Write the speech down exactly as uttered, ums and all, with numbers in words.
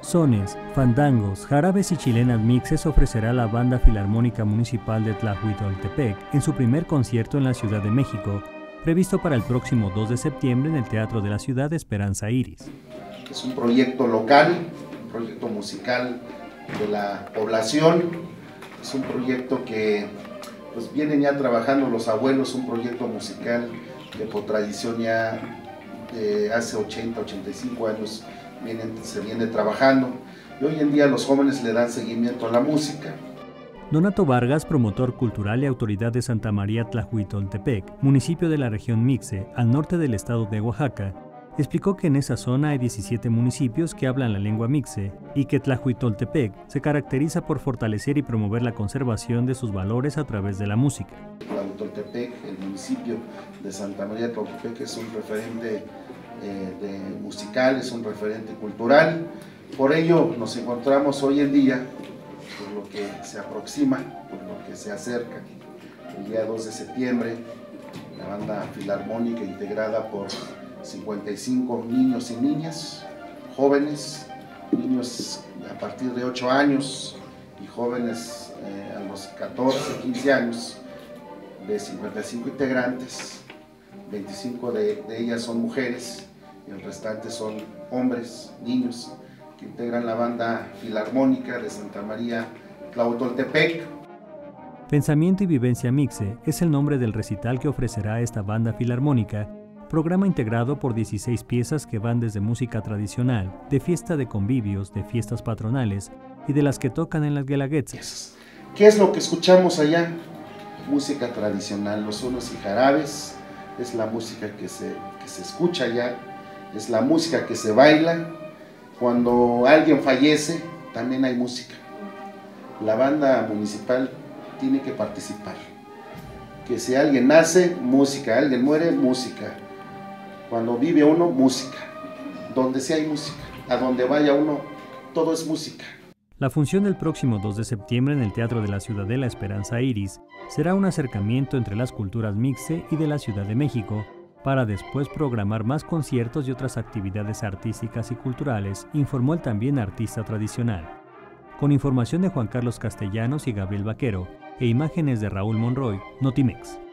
Sones, fandangos, jarabes y chilenas mixes ofrecerá la Banda Filarmónica Municipal de Tlahuitoltepec en su primer concierto en la Ciudad de México, previsto para el próximo dos de septiembre en el Teatro de la Ciudad Esperanza Iris. Es un proyecto local, un proyecto musical de la población, es un proyecto que pues, vienen ya trabajando los abuelos, un proyecto musical que por tradición ya eh, hace ochenta, ochenta y cinco años vienen, se viene trabajando, y hoy en día los jóvenes le dan seguimiento a la música. Donato Vargas, promotor cultural y autoridad de Santa María Tlahuitoltepec, municipio de la región Mixe, al norte del estado de Oaxaca, explicó que en esa zona hay diecisiete municipios que hablan la lengua mixe y que Tlahuitoltepec se caracteriza por fortalecer y promover la conservación de sus valores a través de la música. Tlahuitoltepec, el municipio de Santa María Tlahuitoltepec, es un referente eh, de musical, es un referente cultural. Por ello nos encontramos hoy en día, por lo que se aproxima, por lo que se acerca, el día dos de septiembre, la banda filarmónica integrada por cincuenta y cinco niños y niñas, jóvenes, niños a partir de ocho años y jóvenes eh, a los catorce, quince años, de cincuenta y cinco integrantes, veinticinco de, de ellas son mujeres y el restante son hombres, niños, que integran la banda filarmónica de Santa María Tlahuitoltepec. Pensamiento y Vivencia Mixe es el nombre del recital que ofrecerá esta banda filarmónica, programa integrado por dieciséis piezas que van desde música tradicional, de fiesta de convivios, de fiestas patronales y de las que tocan en las guelaguetzas. ¿Qué es lo que escuchamos allá? Música tradicional, los sones y jarabes, es la música que se, que se escucha allá, es la música que se baila. Cuando alguien fallece, también hay música. La banda municipal tiene que participar. Que si alguien nace, música, alguien muere, música. Cuando vive uno, música. Donde sí hay música, a donde vaya uno, todo es música. La función del próximo dos de septiembre en el Teatro de la Ciudadela Esperanza Iris será un acercamiento entre las culturas mixe y de la Ciudad de México, para después programar más conciertos y otras actividades artísticas y culturales, informó el también artista tradicional. Con información de Juan Carlos Castellanos y Gabriel Vaquero, e imágenes de Raúl Monroy, Notimex.